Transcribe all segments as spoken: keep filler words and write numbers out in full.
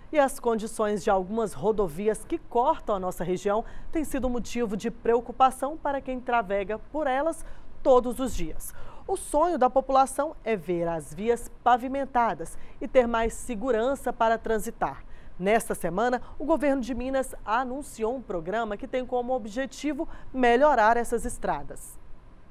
E as condições de algumas rodovias que cortam a nossa região têm sido motivo de preocupação para quem trafega por elas todos os dias. O sonho da população é ver as vias pavimentadas e ter mais segurança para transitar. Nesta semana, o governo de Minas anunciou um programa que tem como objetivo melhorar essas estradas.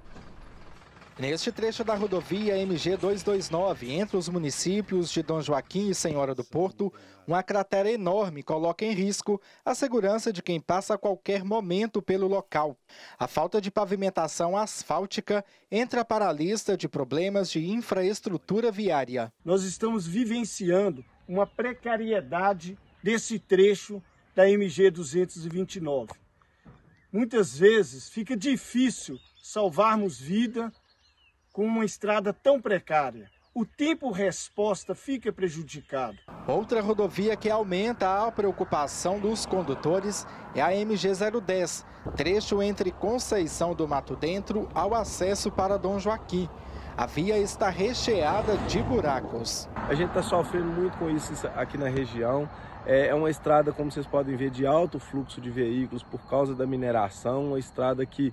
Neste trecho da rodovia M G duzentos e vinte e nove, entre os municípios de Dom Joaquim e Senhora do Porto, uma cratera enorme coloca em risco a segurança de quem passa a qualquer momento pelo local. A falta de pavimentação asfáltica entra para a lista de problemas de infraestrutura viária. Nós estamos vivenciando uma precariedade desse trecho da M G duzentos e vinte e nove. Muitas vezes fica difícil salvarmos vida com uma estrada tão precária. O tempo-resposta fica prejudicado. Outra rodovia que aumenta a preocupação dos condutores é a M G zero dez, trecho entre Conceição do Mato Dentro ao acesso para Dom Joaquim. A via está recheada de buracos. A gente está sofrendo muito com isso aqui na região. É uma estrada, como vocês podem ver, de alto fluxo de veículos por causa da mineração. Uma estrada que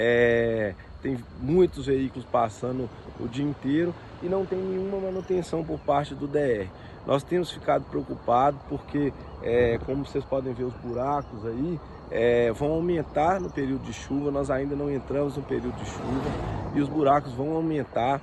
é, tem muitos veículos passando o dia inteiro e não tem nenhuma manutenção por parte do D R. Nós temos ficado preocupados porque, é, como vocês podem ver, os buracos aí é, vão aumentar no período de chuva. Nós ainda não entramos no período de chuva e os buracos vão aumentar.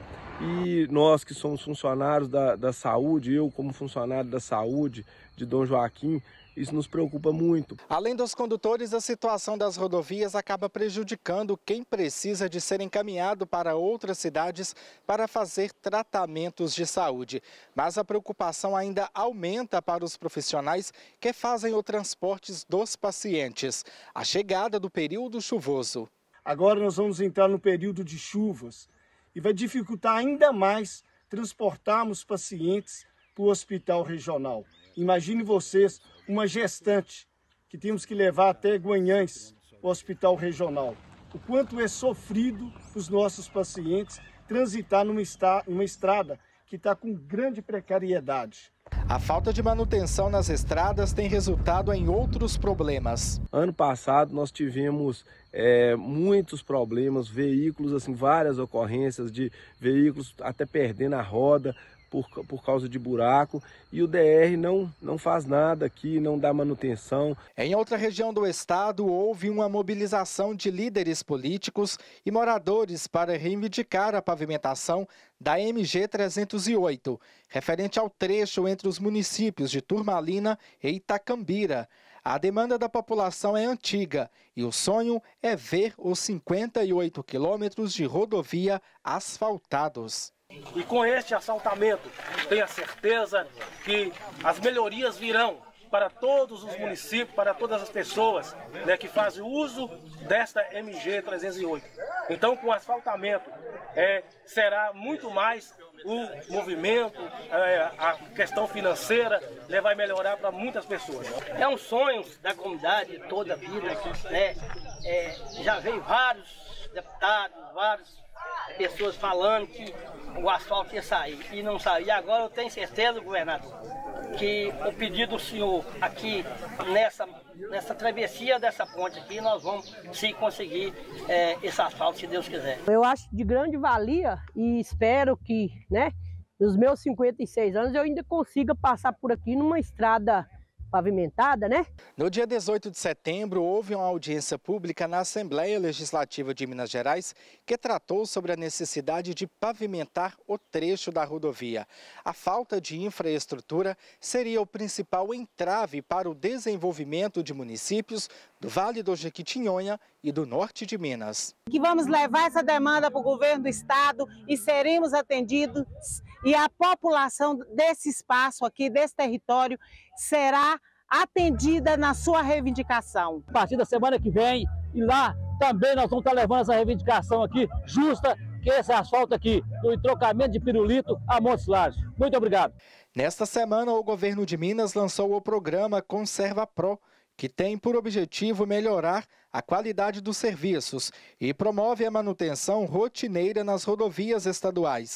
E nós que somos funcionários da, da saúde, eu como funcionário da saúde de Dom Joaquim, isso nos preocupa muito. Além dos condutores, a situação das rodovias acaba prejudicando quem precisa de ser encaminhado para outras cidades para fazer tratamentos de saúde. Mas a preocupação ainda aumenta para os profissionais que fazem o transporte dos pacientes. A chegada do período chuvoso. Agora nós vamos entrar no período de chuvas. E vai dificultar ainda mais transportarmos pacientes para o hospital regional. Imagine vocês, uma gestante que temos que levar até Guanhães, o hospital regional. O quanto é sofrido para os nossos pacientes transitar numa, esta, numa estrada que está com grande precariedade. A falta de manutenção nas estradas tem resultado em outros problemas. Ano passado nós tivemos é, muitos problemas, veículos, assim, várias ocorrências de veículos até perdendo a roda por, por causa de buraco. E o D R não, não faz nada aqui, não dá manutenção. Em outra região do estado, houve uma mobilização de líderes políticos e moradores para reivindicar a pavimentação da M G trezentos e oito, referente ao trecho entre os municípios de Turmalina e Itacambira. A demanda da população é antiga e o sonho é ver os cinquenta e oito quilômetros de rodovia asfaltados. E com este asfaltamento, tenho a certeza que as melhorias virão para todos os municípios, para todas as pessoas, né, que fazem uso desta M G trezentos e oito. Então, com o asfaltamento, é, será muito mais o movimento, é, a questão financeira, né, vai melhorar para muitas pessoas. É um sonho da comunidade toda a vida, né? É, já veio vários deputados, várias pessoas falando que o asfalto ia sair e não saiu. E agora eu tenho certeza, governador, que o pedido do senhor aqui nessa, nessa travessia dessa ponte aqui, nós vamos sim conseguir é, esse asfalto, se Deus quiser. Eu acho de grande valia e espero que, né, nos meus cinquenta e seis anos eu ainda consiga passar por aqui numa estrada pavimentada, né? No dia dezoito de setembro, houve uma audiência pública na Assembleia Legislativa de Minas Gerais que tratou sobre a necessidade de pavimentar o trecho da rodovia. A falta de infraestrutura seria o principal entrave para o desenvolvimento de municípios do Vale do Jequitinhonha e do norte de Minas. Que vamos levar essa demanda para o governo do estado e seremos atendidos e a população desse espaço aqui, desse território, será atendida na sua reivindicação. A partir da semana que vem, e lá também nós vamos estar levando essa reivindicação aqui, justa, que é esse asfalto aqui, do entrocamento de Pirulito a Montes Claros. Muito obrigado. Nesta semana, o governo de Minas lançou o programa Conserva Pro, que tem por objetivo melhorar a qualidade dos serviços e promove a manutenção rotineira nas rodovias estaduais.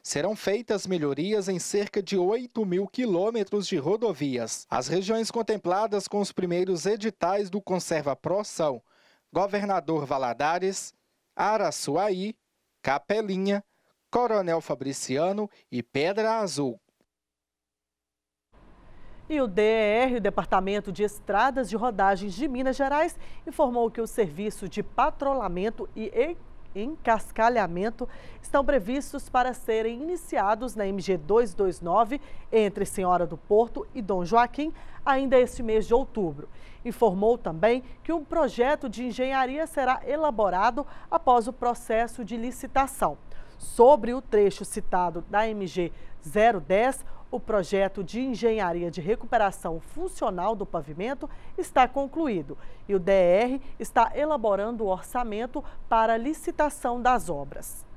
serão feitas melhorias em cerca de oito mil quilômetros de rodovias. As regiões contempladas com os primeiros editais do Conserva Pro são Governador Valadares, Araçuaí, Capelinha, Coronel Fabriciano e Pedra Azul. E o D E R, o Departamento de Estradas de Rodagens de Minas Gerais, informou que o serviço de patrulhamento e encascalhamento estão previstos para serem iniciados na M G duzentos e vinte e nove entre Senhora do Porto e Dom Joaquim ainda este mês de outubro. Informou também que um projeto de engenharia será elaborado após o processo de licitação. Sobre o trecho citado da M G zero dez, o projeto de engenharia de recuperação funcional do pavimento está concluído e o D E R está elaborando o orçamento para a licitação das obras.